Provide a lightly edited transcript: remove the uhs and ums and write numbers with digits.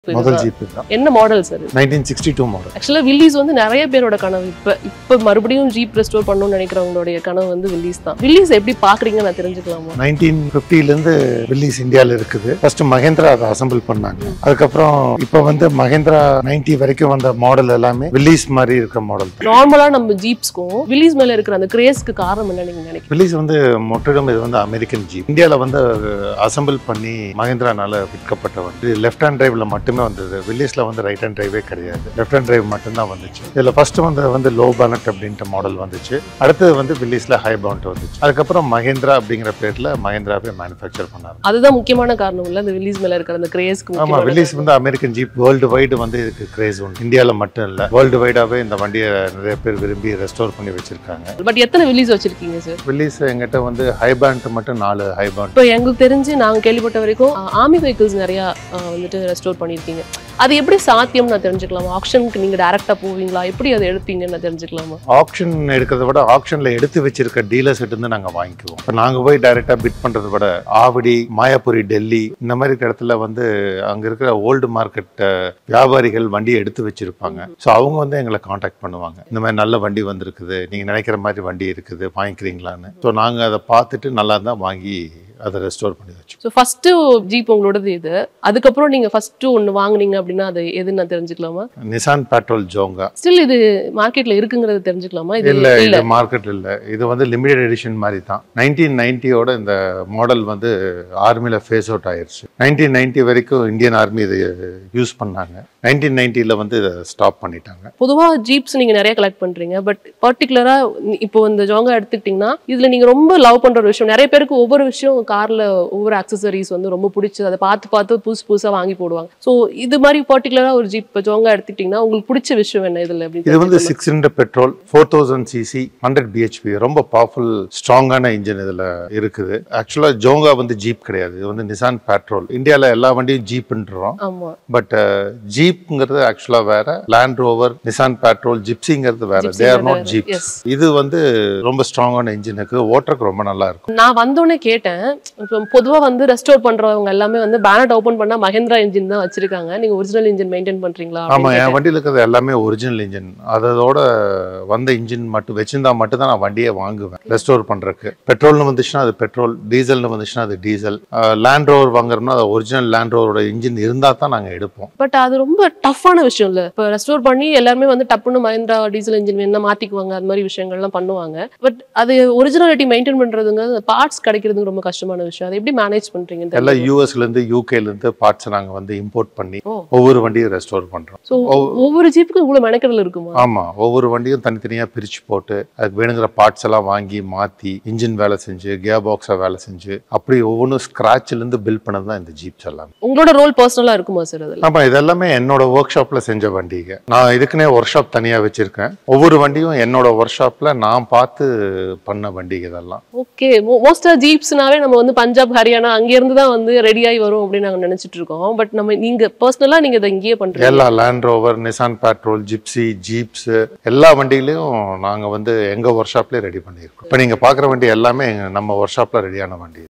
முதல் ஜீப் தான். என்ன மாடல் சார்? 1962 மாடல். ஆக்சுவலா வில்லிஸ் வந்து நிறைய பேரோட கனவு. இப்ப மறுபடியும் ஜீப் ரெஸ்டோர் பண்ணணும்னு நினைக்கிறவங்களுடைய கனவு வந்து வில்லிஸ் தான். வில்லிஸ் எப்படி பாக்குறீங்க நான் தெரிஞ்சுக்கலாமா? 1950 ல இருந்து வில்லிஸ் இந்தியால இருக்குது. ஃபர்ஸ்ட் மஹேந்திரா அதை அசெம்பிள் பண்ணாங்க. அதுக்கப்புறம் இப்ப வந்து மஹேந்திரா 90 வரைக்கும் வந்த மாடல் எல்லாமே வில்லிஸ் மாதிரி இருக்கிற மாடல். நார்மலா நம்ம ஜீப்ஸ்க்கும் வில்லிஸ் மேல இருக்கிற அந்த கிரேஸ்க்கு காரணம் என்ன நீங்க நினைக்கிறீங்க? வில்லிஸ் வந்து முற்றிலும் இது வந்து அமெரிக்கன் ஜீப். இந்தியால வந்து அசெம்பிள் பண்ணி மஹேந்திரானால விற்கப்பட்ட வந்து லெஃப்ட் ஹேண்ட் டிரைவ்ல மட்டுமே வந்தது. வில்லிஸ்ல வந்து ரைட் ஹேண்ட் டிரைவே கிடையாது. லெஃப்ட் ஹேண்ட் டிரைவ் மட்டும் தான் வந்துச்சு. இதுல ஃபர்ஸ்ட் வந்து லோ பானட் அப்படின்ற மாடல் வந்துச்சு. அடுத்தது வந்து வில்லிஸ்ல ஹை பானட் வந்துச்சு. அதுக்கப்புறம் மஹேந்திரா அப்படிங்கிற பேர்ல மஹேந்திராவே மேனுஃபேக்சர் பண்ணாங்க. அதுதான் முக்கியமான காரணம் இல்ல இந்த வில்லிஸ் மேல இருக்கிற அந்த கிரேஸ்க்கு. ஆமா, வில்லிஸ் வந்து அமெரிக்கன் ஜீப் வேர்ல்டு வைடு வந்து இதுக்கு கிரேஸ் உண்டு. இந்தியால மட்டும் இல்ல, வேர்ல்டு வைடாவே இந்த வண்டியை நிறைய பேர் விரும்பி ரெஸ்டோர் பண்ணி வச்சிருக்காங்க. பட் எத்தனை வில்லிஸ் வச்சிருக்கீங்க சார்? வில்லிஸ் எங்கிட்ட வந்து ஹை பானட் மட்டும் 4 ஹை பானட். இப்போ எங்களுக்கு தெரிஞ்சு நாங்க கேள்விப்பட்ட வரைக்கும் ஆர்மி வெஹிக்கிள்ஸ் நிறைய வந்துட்டு ரெஸ்டோர் பண்ணிருக்கீங்க. அது எப்படி சாத்தியம் நான் தெரிஞ்சுக்கலாமா? ஆக்ஷனுக்கு நீங்க டைரக்டா போவீங்களா? எப்படி அதை எடுப்பீங்கன்னு நான் தெரிஞ்சுக்கலாமா? ஆக்ஷன் எடுக்கிறத விட ஆக்ஷன்ல எடுத்து வச்சிருக்க டீலர்ஸ் கிட்ட இருந்து நாங்க வாங்கிக்குவோம். இப்போ நாங்க போய் டைரக்டா பிட் பண்றதை விட ஆவடி, மாயாபுரி, டெல்லி இந்த மாதிரி இடத்துல வந்து அங்க இருக்கிற ஓல்டு மார்க்கெட் வியாபாரிகள் வண்டியை எடுத்து வச்சிருப்பாங்க. ஸோ அவங்க வந்து எங்களை காண்டாக்ட் பண்ணுவாங்க. இந்த மாதிரி நல்ல வண்டி வந்திருக்குது, நீங்க நினைக்கிற மாதிரி வண்டி இருக்குது, வாங்கிக்கிறீங்களான்னு. ஸோ நாங்க அதை பார்த்துட்டு நல்லா தான் வாங்கி அதை ரெஸ்டோர் பண்ணி வச்சோம். ஸோ ஃபர்ஸ்ட் ஜீப் உங்களோடது இது. அதுக்கப்புறம் நீங்க ஃபர்ஸ்ட் ஒன்று வாங்குனீங்க அப்படின்னா அது எதுன்னு நான் தெரிஞ்சுக்கலாமா? Nissan petrol ஜோங்கா. ஸ்டில் இது மார்க்கெட்ல இருக்குங்கிறது தெரிஞ்சுக்கலாமா? இல்ல, இது மார்க்கெட்ல இல்ல. இது வந்து லிமிடெட் எடிஷன் மாதிரி தான். 1990 இந்த மாடல் வந்து ஆர்மில ஃபேஸ் அவுட் ஆயிருச்சு. 1990 வரைக்கும் இந்தியன் ஆர்மி இதை யூஸ் பண்ணாங்க. 1990 வந்து இதை ஸ்டாப் பண்ணிட்டாங்க. பொதுவா ஜீப்ஸ் நீங்க நிறைய கலெக்ட் பண்றீங்க. பட் பர்டிகுலரா இப்போ இந்த ஜோங்கா எடுத்துக்கிட்டீங்கன்னா இதுல நீங்க ரொம்ப லவ் பண்ற ஒரு விஷயம், நிறைய பேருக்கு ஒவ்வொரு விஷயம் கார்ல ஒவ்வொரு அக்சசரிஸ் வந்து ரொம்ப பிடிச்சது, அதை பார்த்து புதுசா வாங்கி போடுவாங்க. ஸோ இது மாதிரி பர்டிகுலரா ஒரு ஜீப் ஜோங்கா எடுத்துக்கிட்டீங்கன்னா உங்களுக்கு பிடிச்ச விஷயம் என்ன இதுல? இது வந்து 600 பெட்ரோல், 4000 சிசி, 100 பிஹெச்பி, ரொம்ப பவர்ஃபுல் ஸ்ட்ராங்கான இன்ஜின் இதுல இருக்குது. ஆக்சுவலா ஜோங்கா வந்து ஜீப் கிடையாது, இது வந்து நிசான் பெட்ரோல். இந்தியால எல்லா வண்டியும் ஜீப்ன்றோம். பட் ஜீப்ங்கிறது ஆக்சுவலா வேற, லேண்ட் ரோவர், நிசான் பெட்ரோல், ஜிப்சிங்கிறது வேற. They are not jeep. இது வந்து ரொம்ப ஸ்ட்ராங்கான இன்ஜினுக்கு ஓட்டருக்கு ரொம்ப நல்லா இருக்கும். நான் வந்தோடனே கேட்டேன், இப்போ பொதுவா வந்து ரெஸ்டோர் பண்றவங்க எல்லாமே வந்து பேனட் ஓபன் பண்ணா மஹேந்திரா இன்ஜின் தான் வச்சிருக்காங்க. நீங்க ஒரிஜினல் இன்ஜின் மெயின்டைன் பண்றீங்களா? ஆமா, என் வண்டியில இருக்கிறது எல்லாமே ஒரிஜினல் இன்ஜின். அதோட வந்த இன்ஜின் மட்டும் வச்சிருந்தா மட்டும் தான் நான் வண்டியை வாங்குவேன் ரெஸ்டோர் பண்றதுக்கு. பெட்ரோல்னு வந்துச்சுன்னா அது பெட்ரோல், டீசல்னு வந்துச்சுன்னா அது டீசல். லேண்ட் ரோவர் வாங்குறோம்னா அது ஒரிஜினல் லேண்ட் ரோவரோட இன்ஜின் இருந்தா தான் நாங்க எடுப்போம். பட் அது ரொம்ப டஃப்பான விஷயம் இல்ல. இப்போ ரெஸ்டோர் பண்ணி எல்லாருமே வந்து டப்புன்னு மஹேந்திரா டீசல் இன்ஜின் வேணா மாத்திக்குவாங்க, அது மாதிரி விஷயங்கள்லாம் பண்ணுவாங்க. பட் அது ஒரிஜினாலிட்டி மெயின்டைன் பண்றதுங்க பார்ட்ஸ் கிடைக்கிறது ரொம்ப கஷ்டமான விஷயம். அதை எப்படி மேனேஜ் பண்றீங்க? எல்லாம் யூஎஸ்ல இருந்து யூகேல இருந்து பார்ட்ஸ் நாங்க வந்து இம்போர்ட் பண்ணி ஒவ்வொரு வண்டியும் ரெஸ்டோர் பண்றோம். சோ ஒவ்வொரு ஜீப்புக்கும் இவ்வளவு மெனக்கெடல் இருக்குமா? ஆமா, ஒவ்வொரு வண்டியும் தனித்தனியா பிரிச்சு போட்டு அதுக்கு வேணுங்கிற பார்ட்ஸ் எல்லாம் வாங்கி மாத்தி இன்ஜின் வேலை செஞ்சு, கியர் பாக்ஸா வேலை செஞ்சு, அப்படி ஒவ்வொன்றும் ஸ்கிராச்ல இருந்து பில்ட் பண்ணதுதான் இந்த ஜீப்ஸ் எல்லாம். உங்களோட ரோல் பர்சனலா இருக்குமா சார் அதுல? ஆமா, இதெல்லாமே என்னோட ஒர்க் ஷாப்ல செஞ்ச வண்டிங்க. நான் இதுக்குன்னே ஒர்க் ஷாப் தனியா வச்சிருக்கேன். ஒவ்வொரு வண்டியும் என்னோட ஒர்க் ஷாப்ல நான் பார்த்து பண்ண வண்டிங்க இதெல்லாம். ஓகே, மோஸ்டா ஜீப்ஸ்னாவே நம்ம வந்து பஞ்சாப், ஹரியானா அங்க இருந்து தான் வந்து ரெடி ஆகி வரும் அப்படின்னு நாங்க நினைச்சிட்டு இருக்கோம். பட் நீங்க பர்சனலா நீங்க இதை இங்கேயே பண்றீங்க? எல்லா Land Rover, Nissan Patrol, Gypsy, jeeps எல்லா வண்டியிலையும் நாங்க வந்து எங்க ஒர்க் ஷாப்லயே ரெடி பண்ணியிருக்கோம். இப்ப நீங்க பாக்குற வண்டி எல்லாமே நம்ம ஒர்க் ஷாப்ல ரெடியான வண்டி.